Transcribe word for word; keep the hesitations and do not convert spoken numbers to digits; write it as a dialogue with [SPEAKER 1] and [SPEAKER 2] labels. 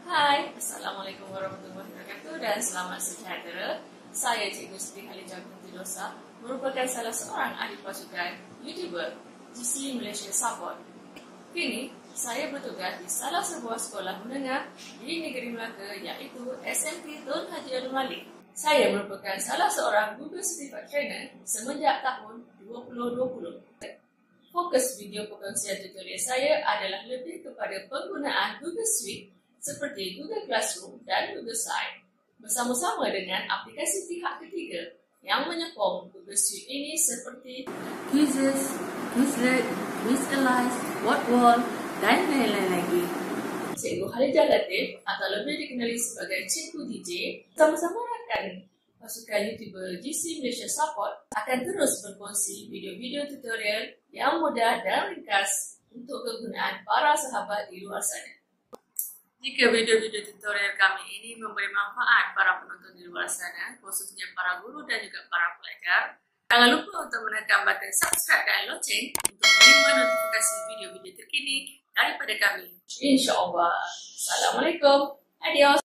[SPEAKER 1] Hai, Assalamualaikum warahmatullahi wabarakatuh dan selamat sejahtera. Saya Cikgu Siti Khalijah binti Dosa, merupakan salah seorang ahli pasukan YouTuber G C Malaysia Support. Kini, saya bertugas di salah sebuah sekolah menengah di negeri Melaka iaitu S M T Tun Haji Abdul Malik. Saya merupakan salah seorang Google Certified Trainer semenjak tahun dua ribu dua puluh. Fokus video perkongsian tutorial saya adalah lebih kepada penggunaan Google Suite seperti Google Classroom dan Google Site bersama-sama dengan aplikasi pihak ketiga yang menyokong Google Suite ini seperti Quizzes, Quizlet, Quizalize, Wordwall dan lain-lain lagi. Cikgu Khalijah Latif atau lebih dikenali sebagai Cikgu D J sama-sama rakan pasukan YouTuber G C Malaysia Support akan terus berkongsi video-video tutorial yang mudah dan ringkas untuk kegunaan para sahabat di luar sana. Jika video-video tutorial kami ini memberi manfaat para penonton di luar sana, khususnya para guru dan juga para pelajar, jangan lupa untuk menekan button subscribe dan loceng untuk menerima notifikasi video-video terkini daripada kami. InsyaAllah. Assalamualaikum. Adios.